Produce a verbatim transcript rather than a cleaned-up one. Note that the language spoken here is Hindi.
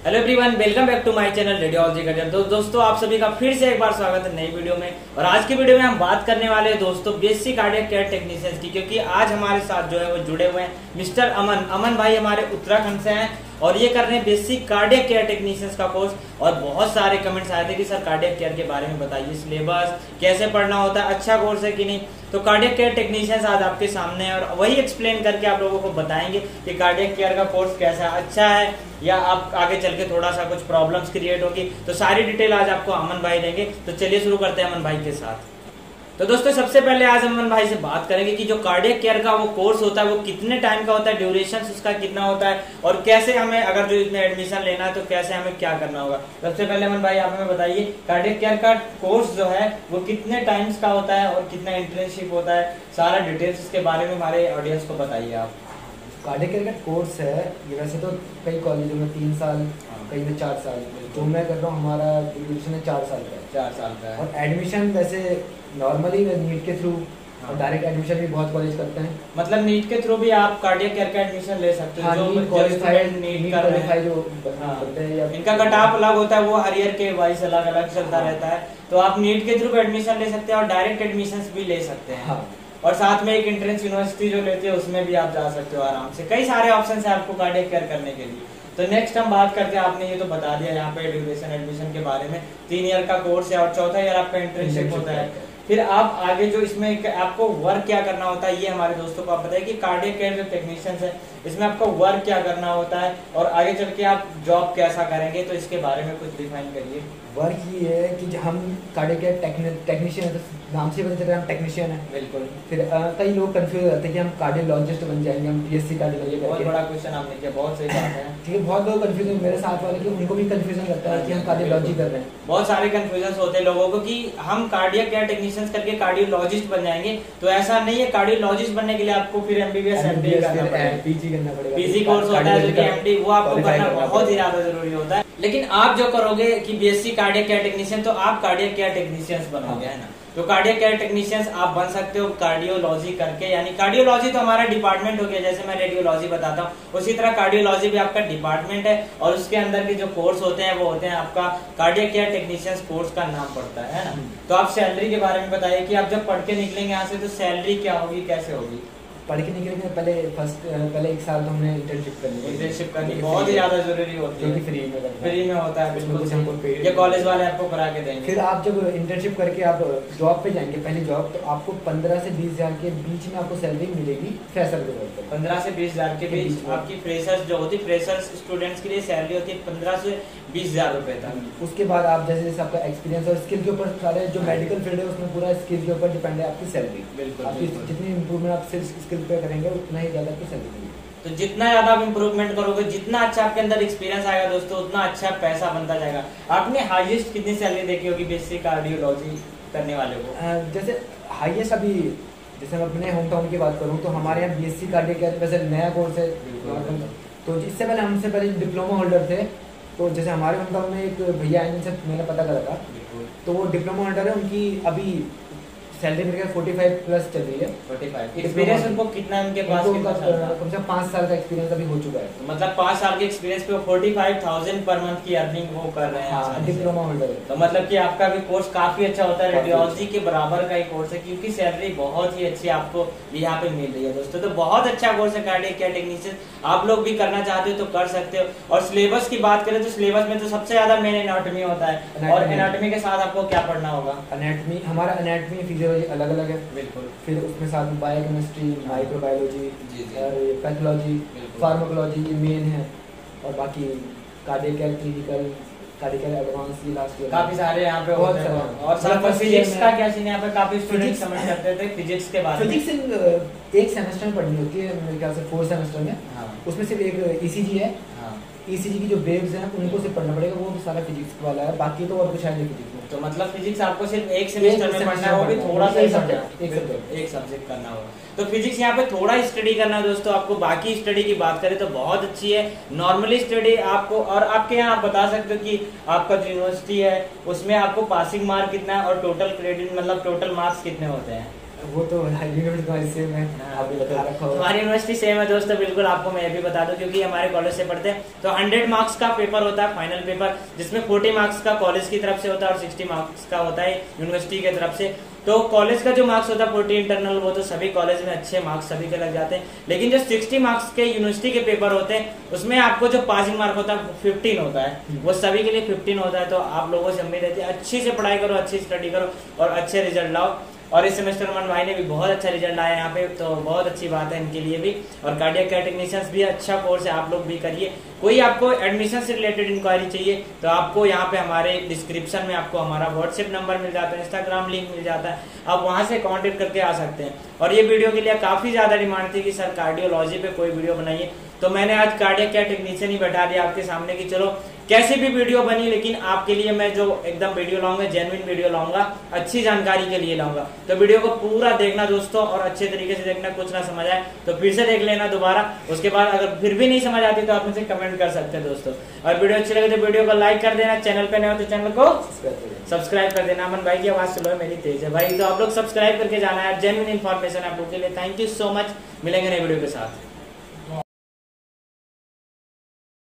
Hello everyone, welcome back to my channel radiology का। तो दोस्तों आप सभी का फिर से एक बार स्वागत है नई वीडियो में। और आज की वीडियो में हम बात करने वाले हैं दोस्तों बेसिक कार्डियक केयर टेक्नीशियंस की, क्योंकि आज हमारे साथ जो है वो जुड़े हुए हैं मिस्टर अमन अमन भाई हमारे उत्तराखंड से हैं और ये कर रहे हैं बेसिक कार्डियक केयर टेक्नीशियंस का कोर्स। और बहुत सारे कमेंट्स आए थे कि सर कार्डियक केयर के बारे में बताइए, सिलेबस कैसे पढ़ना होता है, अच्छा कोर्स है कि नहीं। तो कार्डियक केयर टेक्नीशियंस आज आपके सामने है और वही एक्सप्लेन करके आप लोगों को बताएंगे कि कार्डियक केयर का कोर्स कैसा अच्छा है या आप आगे चल के थोड़ा सा कुछ प्रॉब्लम्स क्रिएट होगी। तो सारी डिटेल आज आपको अमन भाई देंगे। तो चलिए शुरू करते हैं अमन भाई के साथ। तो दोस्तों सबसे पहले आज अमन भाई से बात करेंगे कि जो कार्डियक केयर का वो कोर्स होता है वो कितने टाइम का होता है, ड्यूरेशन उसका कितना होता है और कैसे हमें अगर जो इसमें एडमिशन लेना है तो कैसे हमें क्या करना होगा। सबसे पहले अमन भाई आप हमें बताइए कार्डियक केयर का कोर्स जो है वो कितने टाइम्स का होता है और कितना इंटर्नशिप होता है, सारा डिटेल्स इसके बारे में हमारे ऑडियंस को बताइए आप। कार्डियक केयर का कोर्स है ये, वैसे तो कई कॉलेजों में तीन साल कई में चार साल, जो मैं कर रहा हूँ हमारा ड्यूरेशन है चार साल का है चार साल का है। और एडमिशन वैसे नॉर्मली नीट के थ्रू और डायरेक्ट एडमिशन भी बहुत कॉलेज करते हैं। मतलब नीट के थ्रू भी आप कार्डियक केयर का एडमिशन ले सकते हो। जो क्वालिफाइड नीट कर रहे हैं जो करते हैं इनका कट ऑफ अलग होता है, वो हर ईयर के वाइज अलग अलग चलता रहता है। तो आप नीट के थ्रू एडमिशन ले सकते हैं और डायरेक्ट एडमिशन भी ले सकते हैं। और साथ में एक एंट्रेंस यूनिवर्सिटी जो लेती है उसमें भी आप जा सकते हो आराम से। कई सारे ऑप्शन है आपको कार्डियक केयर करने के लिए। तो नेक्स्ट हम बात करते हैं, आपने ये तो बता दिया यहाँ पे ड्यूरेशन एडमिशन के बारे में, तीन ईयर का कोर्स है और चौथा ईयर आपका इंटर्नशिप होता है। फिर आप आगे जो इसमें आपको वर्क क्या करना होता है ये हमारे दोस्तों को आप बताइए कि कार्डियक केयर जो टेक्नीशियंस है इसमें आपको वर्क क्या करना होता है और आगे चल के आप जॉब कैसा करेंगे, तो इसके बारे में कुछ डिफाइन करिए। वर्क ये है कि हम कार्डियक केयर टेक्नीशियन है, तो नाम से पता चल रहा है हम टेक्नीशियन है। बिल्कुल। फिर आ, कई लोग कंफ्यूज हो जाते हैं कि हम कार्डियोलॉजिस्ट बन जाएंगे, हम बीएससी कार्डियोलॉजी बहुत बड़ा क्वेश्चन आपने किया, बहुत सही बात है। ठीक है, बहुत लोग कंफ्यूजन, मेरे साथ वाले कि उनको भी कंफ्यूजन रहता है कि हम कार्डियोलॉजी कर रहे हैं। बहुत सारे कंफ्यूजन होते हैं लोगों को कि हम कार्डियक केयर टेक्नीशियंस करके कार्डियोलॉजिस्ट बन जाएंगे, तो ऐसा नहीं है। कार्डियोलॉजिस्ट बनने के लिए आपको फिर एमबीबीएस एमडी करना पड़ेगा, पीजी करना पड़ेगा, पीजी कोर्स होता है जो कि एमडी वो आपको करना बहुत ही ज्यादा जरूरी होता है। लेकिन आप जो करोगे कि बीएससी कार्डियक केयर टेक्नीशियन, तो आप कार्डियक केयर टेक्नीशियंस बनोगे, है ना। तो कार्डियक केयर टेक्नीशियंस आप बन सकते हो कार्डियोलॉजी करके, यानी कार्डियोलॉजी तो हमारा डिपार्टमेंट हो गया, जैसे मैं रेडियोलॉजी बताता हूँ उसी तरह कार्डियोलॉजी भी आपका डिपार्टमेंट है और उसके अंदर के जो कोर्स होते हैं वो होते हैं आपका कार्डियक केयर टेक्नीशियंस कोर्स का नाम पड़ता है ना। तो आप सैलरी के बारे में बताइए कि आप जब पढ़ के निकलेंगे यहाँ से तो सैलरी क्या होगी, कैसे होगी। पढ़ के निकलेंगे पहले फर्स्ट पहले एक साल तो हमने इंटर्नशिप करनी है। इंटर्नशिप करनी बहुत ही ज्यादा जरूरी होती है, फ्री में फ्री में होता है बिल्कुल, ये कॉलेज वाले आपको करा के देंगे। फिर आप जब इंटर्नशिप करके आप जॉब पे जाएंगे, पहली जॉब, तो आपको पंद्रह से बीस हजार के बीच में आपको सैलरी मिलेगी फ्रेशर के तौर पर। पंद्रह से बीस हजार के बीच आपकी फ्रेशर्स जो होती है, फ्रेशर्स स्टूडेंट्स के लिए सैलरी होती है पंद्रह से बीस हजार रुपए तक। उसके बाद आप जैसे जैसे आपका एक्सपीरियंस और स्किल के ऊपर, सारे जो मेडिकल फील्ड है उसमें पूरा स्किल के ऊपर डिपेंड है आपकी सैलरी। बिल्कुल, आपकी जितनी इम्प्रूवमेंट आप स्किल पे करेंगे उतना ही ज्यादा की सैलरी मिलेगी। तो जितना ज्यादा आप इम्प्रूवमेंट करोगे, जितना अच्छा आपके अंदर एक्सपीरियंस आएगा दोस्तों, उतना अच्छा पैसा बनता जाएगा। आपने हाईएस्ट कितनी सैलरी देखी होगी बेसिक कार्डियोलॉजी करने वाले को? जैसे हाईएस्ट अभी जैसे मैं अपने होम टाउन की बात करूँ तो हमारे यहाँ बीएससी कार्डियक केयर वैसे नया कोर्स है, तो इससे पहले हमसे पहले डिप्लोमा होल्डर थे। तो जैसे हमारे होम टाउन में एक भैया आए जिनसे मैंने पता करा था, तो वो डिप्लोमा होल्डर है, उनकी अभी सैलरी मेरे फोर्टी फाइव प्लस चल रही है। फोर्टी फाइव एक्सपीरियंस उनको कितना उनके पास कम से कम पाँच साल का एक्सपीरियंस अभी हो चुका है। तो मतलब पाँच साल के एक्सपीरियंस पे forty five thousand per month की अर्निंग वो कर रहे हैं। हाँ, डिप्लोमा होल्डर है। तो मतलब कि आपका भी कोर्स काफी अच्छा होता है, रेडियोलॉजी के बराबर का ही कोर्स है, क्योंकि सैलरी बहुत ही अच्छी आपको यहाँ पे मिल रही है दोस्तों। तो बहुत अच्छा कोर्स है कार्डियक केयर टेक्नीशियन, आप लोग भी करना चाहते हो तो कर सकते हो। और सिलेबस की बात करें तो सिलेबस में तो सबसे ज्यादा मेन एनाटॉमी होता है, और एनाटॉमी के साथ आपको क्या पढ़ना होगा? एनाटॉमी, हमारा एनाटॉमी फिजियोलॉजी अलग अलग है। बिल्कुल। फिर उसमें साथ में बायोकेमिस्ट्री, माइक्रोबायोलॉजी और पैथोलॉजी, फार्माकोलॉजी ये मेन है, और बाकी cardiac care, clinical, cardiac care advance, ये लास्ट ईयर काफी सारे यहाँ पे होते हैं। और साथ में फिजिक्स का क्या सीन है? यहाँ पे काफी स्टूडेंट समझ करते थे फिजिक्स के बारे में। फिजिक्स एक सेमेस्टर में पढ़नी होती है मेरे ख्याल से, फोर्थ सेमेस्टर में। हाँ। उसमें सिर्फ एक ईसीजी है। हाँ। ईसीजी की जो वेव्स हैं उनको सिर्फ पढ़ना पड़ेगा, वो सारा फिजिक्स वाला है, बाकी तो और कुछ है नहीं फिजिक्स में। तो मतलब फिजिक्स आपको सिर्फ एक सेमेस्टर में पढ़ना है, वो भी थोड़ा सा सब्जेक्ट, एक सब्जेक्ट एक सब्जेक्ट करना होगा। तो फिजिक्स यहाँ पे थोड़ा स्टडी करना है दोस्तों आपको। बाकी स्टडी की बात करें तो बहुत अच्छी है, नॉर्मली स्टडी आपको। और आपके यहाँ आप बता सकते हो कि आपका जो यूनिवर्सिटी है उसमें आपको पासिंग मार्क कितना है और टोटल क्रेडिट मतलब टोटल मार्क्स कितने होते हैं? वो तो यूनिवर्सिटी तुम्हारी सेम है, आप भी बता रखा होगा। हमारी यूनिवर्सिटी सेम है दोस्तों, बिल्कुल आपको मैं भी बता दूं, क्योंकि हमारे कॉलेज से पढ़ते हैं। तो हंड्रेड मार्क्स का पेपर होता है फाइनल पेपर, जिसमें फोर्टी मार्क्स का कॉलेज की तरफ से होता है और सिक्सटी मार्क्स का होता है यूनिवर्सिटी की तरफ से। तो कॉलेज का जो मार्क्स होता है फोर्टी इंटरनल, वो तो सभी कॉलेज में अच्छे मार्क्स सभी के लग जाते हैं। लेकिन जो सिक्सटी मार्क्स के यूनिवर्सिटी के पेपर होते हैं, उसमें आपको जो पासिंग मार्क होता है फिफ्टीन होता है, वो सभी के लिए फिफ्टीन होता है। तो आप लोगों से उम्मीद रहती है अच्छी से पढ़ाई करो, अच्छी स्टडी करो और अच्छे रिजल्ट लाओ। और इस सेमेस्टर मन भाई ने भी बहुत अच्छा रिजल्ट लाया यहाँ पे, तो बहुत अच्छी बात है इनके लिए भी। और कार्डियक केयर टेक्नीशियंस भी अच्छा कोर्स है, आप लोग भी करिए। कोई आपको एडमिशन से रिलेटेड इंक्वायरी चाहिए तो आपको यहाँ पे हमारे डिस्क्रिप्शन में आपको हमारा व्हाट्सएप नंबर मिल जाता है, इंस्टाग्राम लिंक मिल जाता है, आप वहां से कांटेक्ट करके आ सकते हैं। और ये वीडियो के लिए काफी ज्यादा डिमांड थी कि सर कार्डियोलॉजी पे कोई वीडियो बनाइए, तो मैंने आज कार्डियक केयर टेक्नीशियन ही बैठा दिया आपके सामने कि चलो कैसी भी वीडियो बनी, लेकिन आपके लिए मैं जो एकदम वीडियो लाऊंगा, जेन्युइन वीडियो लाऊंगा, अच्छी जानकारी के लिए लाऊंगा। तो वीडियो को पूरा देखना दोस्तों, और अच्छे तरीके से देखना, कुछ ना समझ आए तो फिर से देख लेना दोबारा। उसके बाद अगर फिर भी नहीं समझ आती तो आप मुझे कमेंट कर सकते हैं दोस्तों। और वीडियो अच्छी लगे तो वीडियो को लाइक कर देना, चैनल पे नए हो तो चैनल को सब्सक्राइब कर देना। अमन भाई की आवाज स्लो है, मेरी तेज है भाई, तो आप लोग सब्सक्राइब करके जाना है, जेन्युइन इन्फॉर्मेशन आप लोग के लिए। थैंक यू सो मच, मिलेंगे नए वीडियो के साथ।